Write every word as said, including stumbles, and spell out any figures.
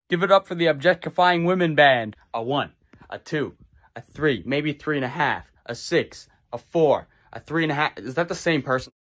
Give it up for the objectifying women band. A one, a two, a three, maybe three and a half, a six, a four, a three and a half. Is that the same person?